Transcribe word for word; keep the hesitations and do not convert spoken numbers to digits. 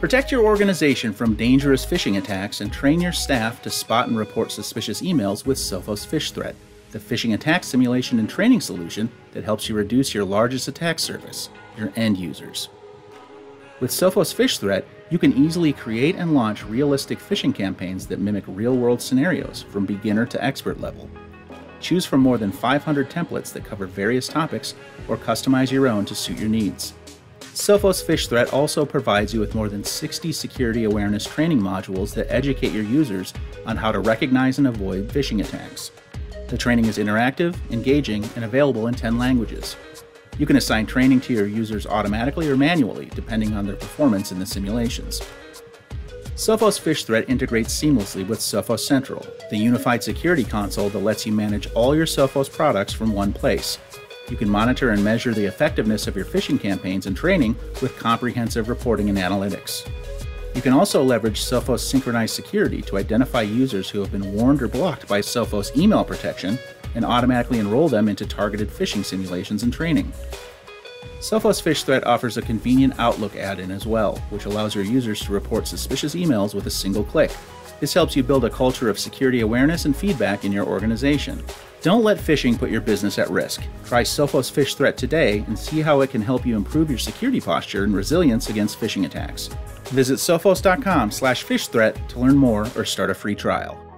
Protect your organization from dangerous phishing attacks and train your staff to spot and report suspicious emails with Sophos Phish Threat, the phishing attack simulation and training solution that helps you reduce your largest attack surface, your end users. With Sophos Phish Threat, you can easily create and launch realistic phishing campaigns that mimic real-world scenarios from beginner to expert level. Choose from more than five hundred templates that cover various topics or customize your own to suit your needs. Sophos Phish Threat also provides you with more than sixty security awareness training modules that educate your users on how to recognize and avoid phishing attacks. The training is interactive, engaging, and available in ten languages. You can assign training to your users automatically or manually, depending on their performance in the simulations. Sophos Phish Threat integrates seamlessly with Sophos Central, the unified security console that lets you manage all your Sophos products from one place. You can monitor and measure the effectiveness of your phishing campaigns and training with comprehensive reporting and analytics. You can also leverage Sophos Synchronized Security to identify users who have been warned or blocked by Sophos email protection and automatically enroll them into targeted phishing simulations and training. Sophos Phish Threat offers a convenient Outlook add-in as well, which allows your users to report suspicious emails with a single click. This helps you build a culture of security awareness and feedback in your organization. Don't let phishing put your business at risk. Try Sophos Phish Threat today and see how it can help you improve your security posture and resilience against phishing attacks. Visit sophos dot com slash phish threat to learn more or start a free trial.